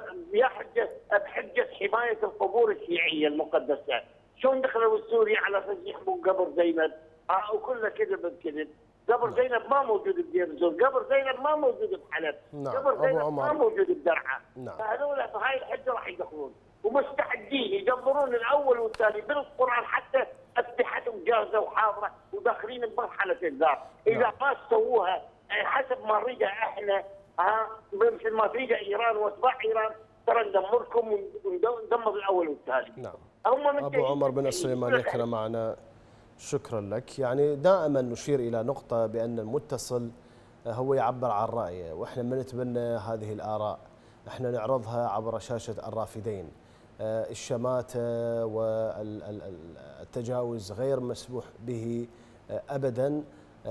بحجه حمايه القبور الشيعيه المقدسه، شلون دخلوا سوريا على اساس يحمون قبر زينب، وكله كذب بكذب، قبر زينب ما موجود بدير الزور، قبر زينب ما موجود بحلب، قبر زينب ما موجود بدرعا، فهذول بهاي الحجه راح يدخلون ومستعدين يدبرون الاول والثاني بالقران، حتى اسلحتهم جاهزه وحاضره وداخلين بمرحله الذات، اذا ما سووها حسب ما نريدها احنا مثل ما تريد ايران واتباع ايران ترى ندمركم وندمر الاول والثاني. نعم. ابو عمر بن السليماني كان معنا، شكرا لك. يعني دائما نشير الى نقطه بان المتصل هو يعبر عن رايه، واحنا ما نتبنى هذه الاراء، احنا نعرضها عبر شاشه الرافدين. الشماته والتجاوز غير مسموح به ابدا.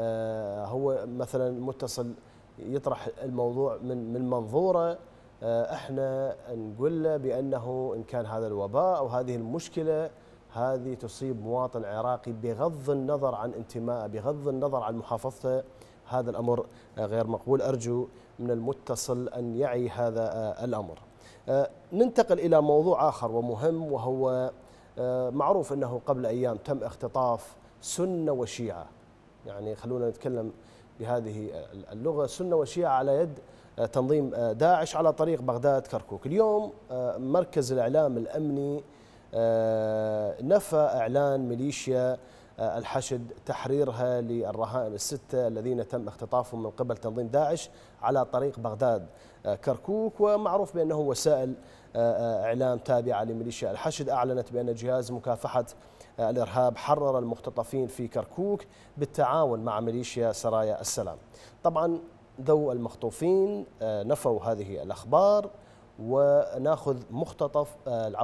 هو مثلا المتصل يطرح الموضوع من منظوره، احنا نقول له بانه ان كان هذا الوباء او هذه المشكله هذه تصيب مواطن عراقي بغض النظر عن انتمائه، بغض النظر عن محافظته، هذا الامر غير مقبول. ارجو من المتصل ان يعي هذا الامر. ننتقل الى موضوع اخر ومهم، وهو معروف انه قبل ايام تم اختطاف سنه وشيعه، يعني خلونا نتكلم بهذه اللغه، سنه وشيعه على يد تنظيم داعش على طريق بغداد كركوك. اليوم مركز الاعلام الامني نفى اعلان ميليشيا الحشد تحريرها للرهائن السته الذين تم اختطافهم من قبل تنظيم داعش على طريق بغداد كركوك. ومعروف بانه وسائل اعلام تابعه لميليشيا الحشد اعلنت بان جهاز مكافحه الارهاب حرر المختطفين في كركوك بالتعاون مع ميليشيا سرايا السلام. طبعا ذو المخطوفين نفوا هذه الاخبار، وناخذ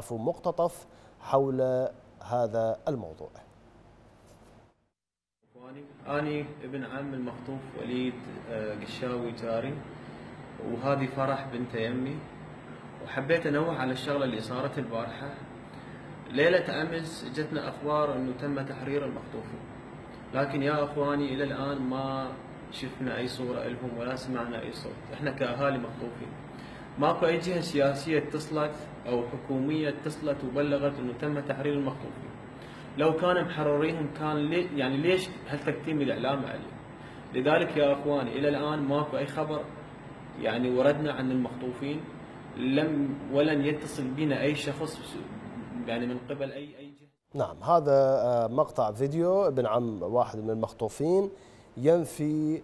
مقتطف حول هذا الموضوع. أنا ابن عم المخطوف وليد قشاوي جاري، وهذه فرح بنت يمي. وحبيت انوه على الشغله اللي صارت البارحه. ليله امس جتنا اخبار انه تم تحرير المخطوفين، لكن يا اخواني الى الان ما شفنا اي صوره لهم ولا سمعنا اي صوت. احنا كاهالي مخطوفين ماكو اي جهه سياسيه اتصلت او حكوميه اتصلت وبلغت انه تم تحرير المخطوفين. لو كانوا محررينهم كان يعني ليش هالتكتيم الاعلام عليه؟ لذلك يا اخواني الى الان ماكو اي خبر يعني وردنا عن المخطوفين، ولن يتصل بنا اي شخص يعني من قبل اي جهه. نعم، هذا مقطع فيديو ابن عم واحد من المخطوفين ينفي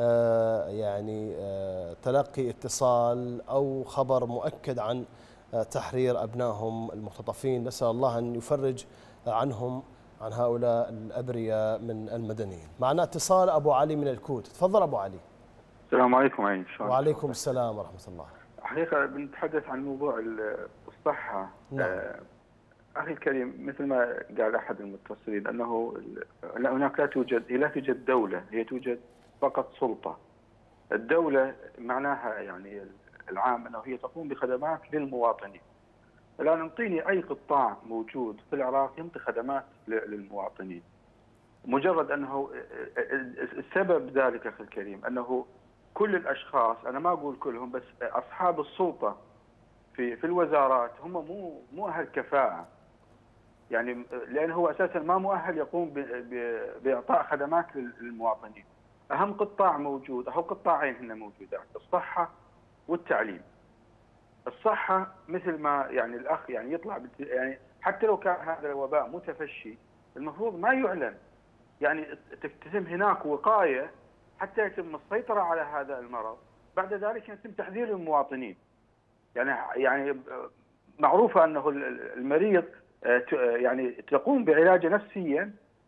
يعني تلقي اتصال او خبر مؤكد عن تحرير ابنائهم المختطفين. نسال الله ان يفرج عنهم، عن هؤلاء الابرياء من المدنيين. معنا اتصال ابو علي من الكوت. تفضل ابو علي. السلام عليكم. عين وعليكم السلام ورحمه الله. حقيقه بنتحدث عن موضوع الصحه. نعم. اخي الكريم، مثل ما قال احد المتصلين انه هناك لا توجد دوله، هي توجد فقط سلطه. الدوله معناها يعني العام انه هي تقوم بخدمات للمواطنين. الان انطيني اي قطاع موجود في العراق ينطي خدمات للمواطنين. مجرد انه السبب ذلك اخي الكريم انه كل الاشخاص، انا ما اقول كلهم، بس اصحاب السلطه في الوزارات هم مو اهل كفاءه. يعني لان هو اساسا ما مؤهل يقوم باعطاء خدمات للمواطنين. اهم قطاع موجود او قطاعين هن موجودات، الصحه والتعليم. الصحه مثل ما يعني الاخ يعني يطلع يعني حتى لو كان هذا الوباء متفشي المفروض ما يعلن، يعني تتم هناك وقايه حتى يتم السيطره على هذا المرض، بعد ذلك يتم تحذير المواطنين. يعني معروفه انه المريض يعني تقوم بعلاجه نفسيا،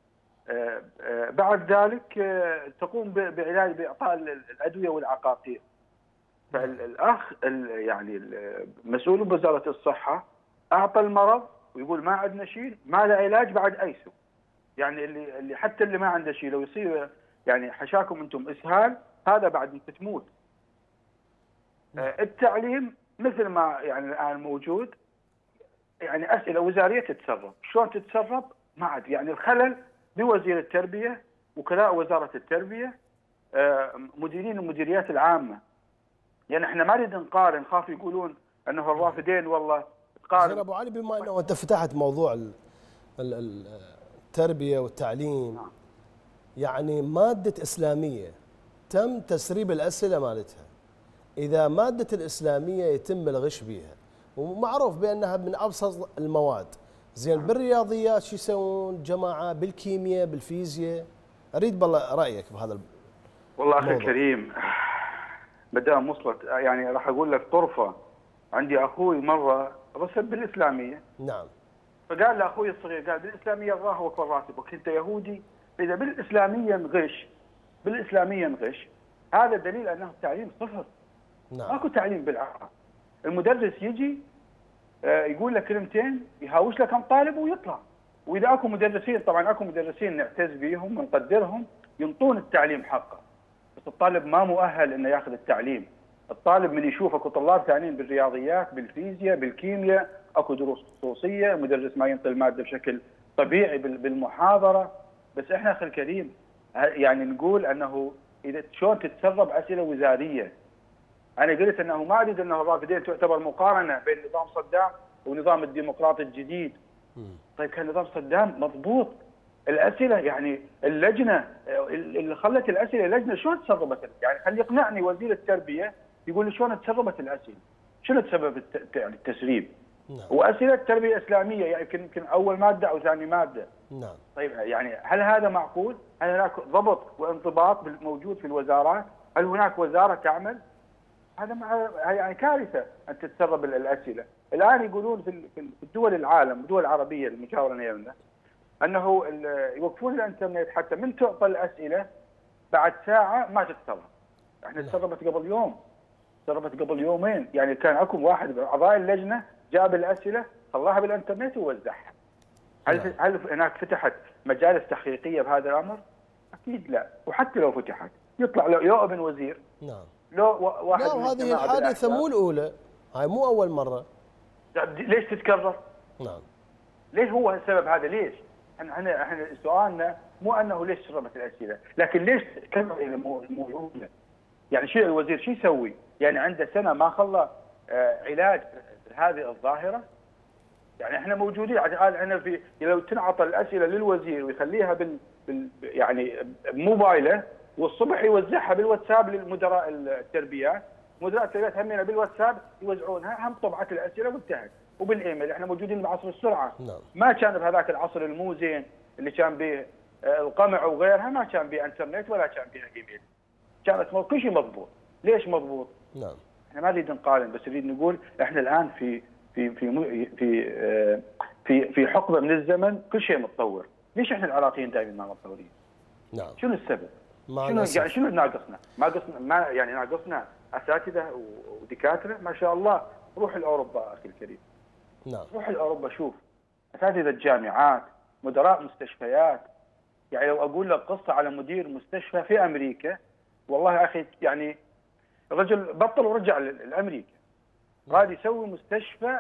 بعد ذلك تقوم بعلاج باعطاء الادويه والعقاقير. فالاخ يعني المسؤول بوزاره الصحه اعطى المرض ويقول ما عندنا شيء، ما له علاج بعد ايسو. يعني اللي حتى اللي ما عنده شيء لو يصير يعني حشاكم انتم اسهال هذا بعد انت تموت. التعليم مثل ما يعني الان موجود، يعني اسئله وزاريه تتسرب، شلون تتسرب؟ ما عاد يعني الخلل بوزير التربيه، وكلاء وزاره التربيه، مديرين المديريات العامه. يعني احنا ما نريد نقارن، خاف يقولون انه الرافدين والله تقارن. زين ابو علي، بما انه انت فتحت موضوع التربيه والتعليم، يعني ماده اسلاميه تم تسريب الاسئله مالتها. اذا ماده الاسلاميه يتم الغش بها، ومعروف بانها من ابسط المواد، زين بالرياضيات شو يسوون جماعه؟ بالكيمياء، بالفيزياء؟ اريد بالله رايك بهذا والله اخي الكريم، ما دام وصلت يعني راح اقول لك طرفه. عندي اخوي مره رسب بالاسلاميه. نعم. فقال لاخوي الصغير، قال بالاسلاميه الله اكبر راتبك، انت يهودي اذا بالاسلاميه نغش، بالاسلاميه نغش، هذا دليل انه التعليم صفر. نعم. ماكو تعليم بالعراق. المدرس يجي يقول لك كلمتين، يهاوش لك كم طالب ويطلع. واذا اكو مدرسين، طبعا اكو مدرسين نعتز بهم ونقدرهم، ينطون التعليم حقه، بس الطالب ما مؤهل انه ياخذ التعليم. الطالب من يشوف اكو طلاب ثانيين بالرياضيات، بالفيزياء، بالكيمياء، اكو دروس خصوصيه، مدرس ما ينطي الماده بشكل طبيعي بالمحاضره. بس احنا اخي الكريم يعني نقول انه اذا شلون تتسرب اسئله وزاريه. انا قلت انه ما اريد انه الرافدين تعتبر مقارنه بين نظام صدام ونظام الديمقراطي الجديد. طيب كان نظام صدام مضبوط، الاسئله يعني اللجنه اللي خلت الاسئله لجنه شلون تسربت؟ يعني خلي يقنعني وزير التربيه يقول لي شلون تسربت الاسئله؟ شنو تسبب التسريب؟ نعم. واسئله التربيه الاسلاميه يعني يمكن اول ماده او ثاني ماده. نعم. طيب يعني هل هذا معقول؟ هل هناك ضبط وانضباط موجود في الوزارات؟ هل هناك وزاره تعمل؟ هذا يعني كارثه ان تتسرب الاسئله. الان يقولون في الدول العالم، الدول العربيه المجاوره لنا، انه يوقفون الانترنت حتى من تعطى الاسئله بعد ساعه ما تتسرب. احنا تسربت قبل يوم، تسربت قبل يومين، يعني كان اكو واحد من اعضاء اللجنه جاب الاسئله خلاها بالانترنت ووزعها. هل هناك فتحت مجالس تحقيقيه بهذا الامر؟ اكيد لا، وحتى لو فتحت يطلع لو ابن وزير. نعم. لو واحد لا، وهذه الحادثة مو الأولى، هاي مو أول مرة. ليش تتكرر؟ نعم. ليش هو السبب هذا؟ ليش؟ احنا سؤالنا مو انه ليش سربت الاسئله، لكن ليش تكرر الموضوع؟ يعني شو الوزير شو يسوي؟ يعني عنده سنه ما خلى علاج هذه الظاهره؟ يعني احنا موجودين، احنا في لو تنعطى الاسئله للوزير ويخليها يعني بموبايله، والصبح يوزعها بالواتساب للمدراء التربيات، مدراء التربيات همينه بالواتساب يوزعونها، هم طبعت الاسئله وانتهت، وبالايميل. احنا موجودين بعصر السرعه. نعم. ما كان بهذاك العصر المو زين اللي كان به القمع وغيرها، ما كان به انترنت ولا كان به ايميل. كانت كل شيء مضبوط. ليش مضبوط؟ نعم. احنا ما نريد نقارن، بس نريد نقول احنا الان في في في في في في حقبه من الزمن كل شيء متطور. ليش احنا العراقيين دائما ما متطورين؟ نعم. شنو السبب؟ شنو ناقصنا؟ ما يعني ناقصنا اساتذه ودكاتره؟ ما شاء الله، روح لاوروبا اخي الكريم. نعم. روح لاوروبا شوف اساتذه جامعات، مدراء مستشفيات. يعني لو اقول لك قصه على مدير مستشفى في امريكا، والله يا اخي يعني الرجل بطل ورجع لامريكا. قاعد يسوي مستشفى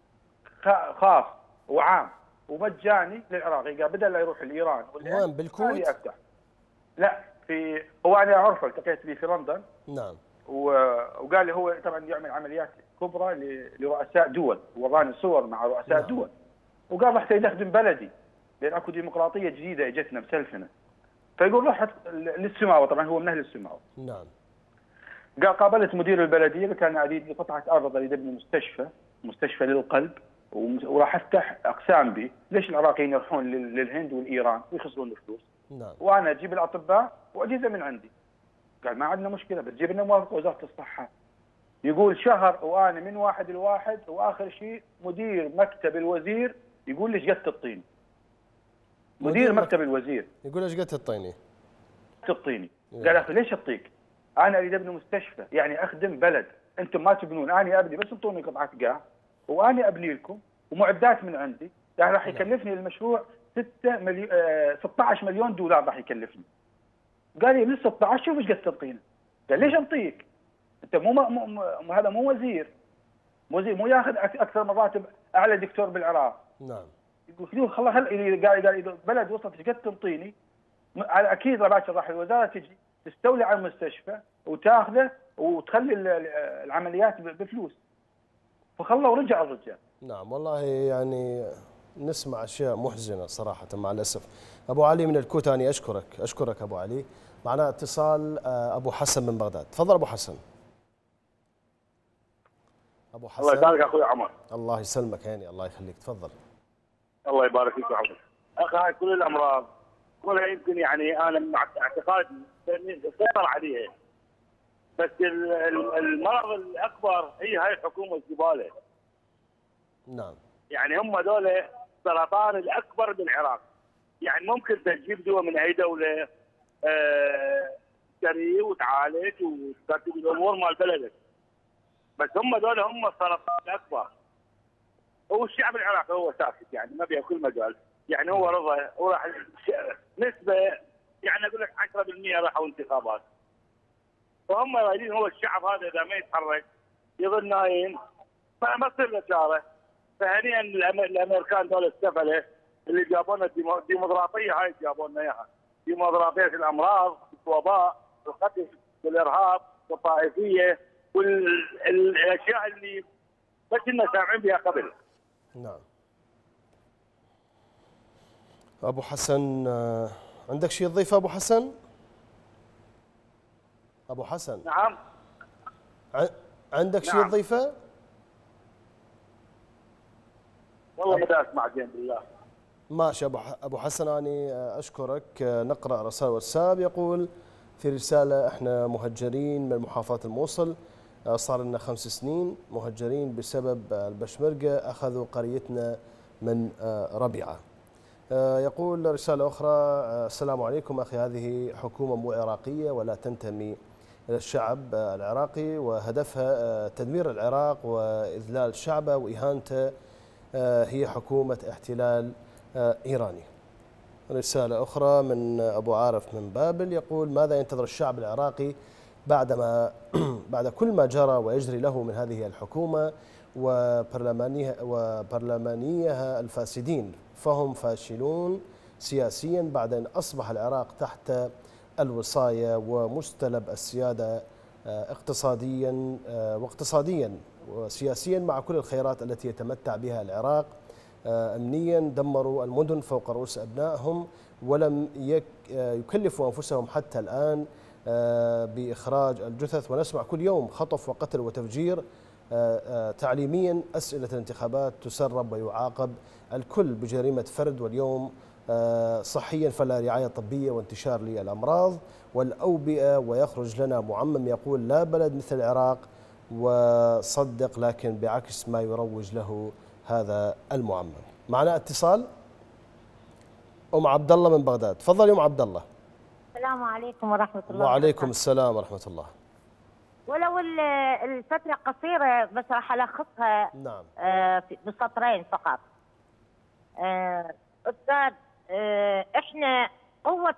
خاص وعام ومجاني للعراق. قال بدل لا يروح لايران وين بالكويت؟ افتح. لا، هو انا اعرفه، التقيت به في لندن. نعم. وقال لي هو طبعا يعمل عمليات كبرى لرؤساء دول، وراني صور مع رؤساء نعم. دول. وقال رحت يخدم بلدي لان اكو ديمقراطيه جديده اجتنا مسلفنه. فيقول رحت للسماوه، طبعا هو من اهل السماوه. نعم. قال قابلت مدير البلديه، قلت انا اريد قطعه ارض، اريد ابني مستشفى للقلب، وراح افتح اقسام به. ليش العراقيين يروحون للهند والايران ويخسرون الفلوس؟ نعم. وانا اجيب الاطباء واجهزه من عندي. قال ما عندنا مشكله، بس جيب لنا موافقه وزاره الصحه. يقول شهر وانا من واحد لواحد، واخر شيء مدير مكتب الوزير يقول لي ايش قد الطين. مدير مكتب الوزير يقول ايش قد الطيني؟ تطيني. قال اخي ليش اعطيك؟ انا اريد ابني مستشفى، يعني اخدم بلد، انتم ما تبنون، انا ابني بس انطوني قطعه قاع وانا ابني لكم ومعدات من عندي. يعني راح يكلفني المشروع 16 مليون دولار راح يكلفني. قال لي من 16 شوف ايش قد تعطينا. قال ليش انطيك؟ انت هذا مو وزير مو ياخذ اكثر مراتب اعلى دكتور بالعراق. نعم. يقول خلاص قال بلد وصلت ايش قد تنطيني؟ اكيد باكر راح الوزاره تجي تستولي على المستشفى وتاخذه وتخلي العمليات بفلوس. فخلى ورجع الرجال. نعم. والله يعني نسمع اشياء محزنه صراحه مع الاسف. ابو علي من الكويت، انا اشكرك ابو علي. معنا اتصال ابو حسن من بغداد. تفضل ابو حسن. ابو حسن. الله يبارك اخوي عمر. الله يسلمك هاني، الله يخليك، تفضل. الله يبارك فيك يا عمر. اخي هاي كل الامراض كلها يمكن يعني انا مع اعتقاد السيطره عليها، بس المرض الاكبر هي هاي الحكومه الزباله. نعم. يعني هم دول السرطان الاكبر بالعراق. يعني ممكن تجيب دواء من اي دوله تشتريه وتعالج وترتب الامور مال بلدك، بس هم دول هم السرطان الاكبر. هو الشعب العراقي هو ساكت، يعني ما بيه كل مجال، يعني هو رضى وراح نسبه، يعني اقول لك 10% راحوا انتخابات. فهم رايدين هو الشعب هذا اذا ما يتحرك يظل نايم ما تصير له شاره. فهنيئا الامريكان دول السفله اللي جابوا لنا ديمقراطيه، هاي جابوا لنا اياها، ديمقراطيه الامراض، الوباء، القتل، الارهاب، الطائفيه، والاشياء اللي بس كنا سامعين بها قبل. نعم. ابو حسن، عندك شيء تضيفه ابو حسن؟ ابو حسن. نعم. عندك شيء تضيفه؟ والله ما اسمع زين بالله. ماشي ابو حسن، انا اشكرك. نقرا رسائل واتساب. يقول في رساله: احنا مهجرين من محافظه الموصل، صار لنا 5 سنين مهجرين بسبب البشمركه، اخذوا قريتنا من ربيعه. يقول رساله اخرى: السلام عليكم اخي، هذه حكومه مو عراقيه ولا تنتمي الى الشعب العراقي، وهدفها تدمير العراق واذلال شعبه واهانته. هي حكومه احتلال ايراني. رسالة أخرى من أبو عارف من بابل يقول: ماذا ينتظر الشعب العراقي بعد كل ما جرى ويجري له من هذه الحكومة وبرلمانيها الفاسدين، فهم فاشلون سياسيا بعد أن أصبح العراق تحت الوصاية ومستلب السيادة اقتصاديا وسياسيا مع كل الخيرات التي يتمتع بها العراق. أمنيا دمروا المدن فوق رؤوس أبنائهم ولم يكلفوا أنفسهم حتى الآن بإخراج الجثث، ونسمع كل يوم خطف وقتل وتفجير. تعليميا أسئلة الانتخابات تسرب ويعاقب الكل بجريمة فرد، واليوم صحيا فلا رعاية طبية وانتشار للأمراض والأوبئة، ويخرج لنا معمم يقول لا بلد مثل العراق وصدق، لكن بعكس ما يروج له هذا المعمم. معنا اتصال أم عبد الله من بغداد. تفضل يا أم عبد الله. السلام عليكم ورحمة الله. وعليكم السلام ورحمة الله. ولو الفترة قصيرة بس راح ألخصها. نعم. بسطرين فقط. أستاذ، إحنا قوة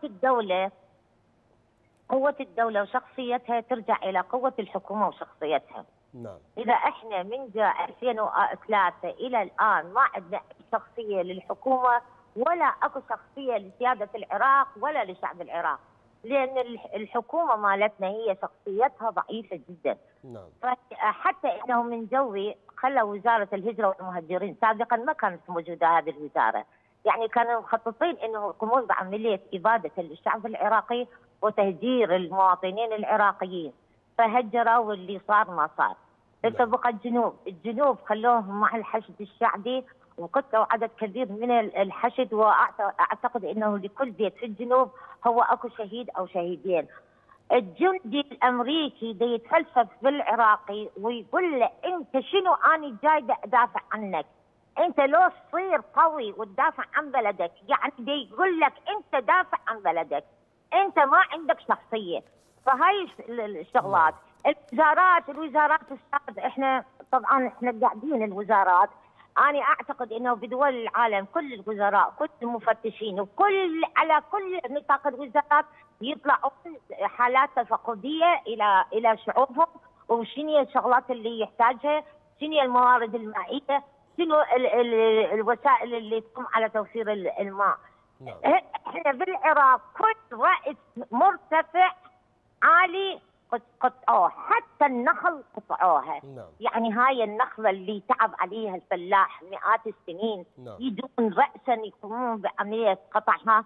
الدولة وشخصيتها ترجع إلى قوة الحكومة وشخصيتها. نعم. إذا إحنا من 2003 إلى الآن ما عندنا شخصية للحكومة ولا أكو شخصية لسيادة العراق ولا لشعب العراق، لأن الحكومة مالتنا هي شخصيتها ضعيفة جدا. نعم. حتى إنه من جوي خلوا وزارة الهجرة والمهاجرين، سابقا ما كانت موجودة هذه الوزارة، يعني كانوا مخططين إنه يقومون بعملية إبادة للشعب العراقي وتهجير المواطنين العراقيين، فهجروا واللي صار ما صار. تبقى الجنوب خلوهم مع الحشد الشعبي وقتلوا عدد كبير من الحشد، واعتقد انه لكل بيت في الجنوب هو اكو شهيد او شهيدين. الجندي الامريكي دي يتفلسف بالعراقي ويقول له انت شنو اني جاي ادافع عنك، انت لو تصير قوي وتدافع عن بلدك، يعني دي يقول لك انت دافع عن بلدك، انت ما عندك شخصيه. فهاي الشغلات. الوزارات استاذ، احنا طبعا احنا قاعدين الوزارات، انا اعتقد انه بدول العالم كل الوزراء كل المفتشين وكل على كل نطاق الوزارات يطلعوا حالات تفقديه الى شعوبهم، وشنو الشغلات اللي يحتاجها، شنو الموارد المائيه، شنو الوسائل اللي تقوم على توفير الماء. احنا بالعراق كل رأس مرتفع عالي قطعوه، حتى النخل قطعوها. يعني هاي النخلة اللي تعب عليها الفلاح مئات السنين يجون رأسا يقومون بعملية قطعها.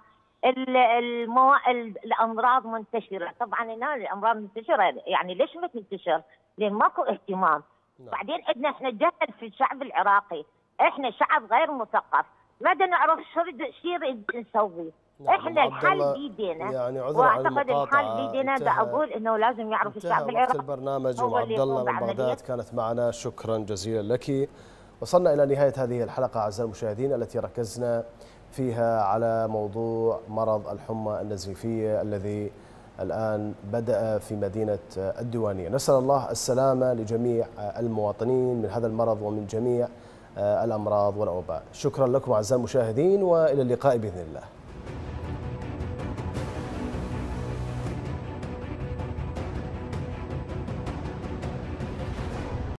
الأمراض منتشرة، طبعا هنا الأمراض منتشرة، يعني ليش ما تنتشر؟ لأن ماكو اهتمام. بعدين عندنا احنا جهل في الشعب العراقي، احنا شعب غير مثقف، ما نعرف شو نريد نسوي. احنا الحل بيدينا، يعني واعتقد الحل بيدينا. دا اقول انه لازم يعرف الشعب العراقي. البرنامج ام عبد الله من بغداد كانت معنا، شكرا جزيلا لك. وصلنا الى نهايه هذه الحلقه اعزائي المشاهدين التي ركزنا فيها على موضوع مرض الحمى النزيفيه الذي الان بدأ في مدينه الديوانيه. نسال الله السلامه لجميع المواطنين من هذا المرض ومن جميع الامراض والاوباء. شكرا لكم اعزائي المشاهدين والى اللقاء باذن الله.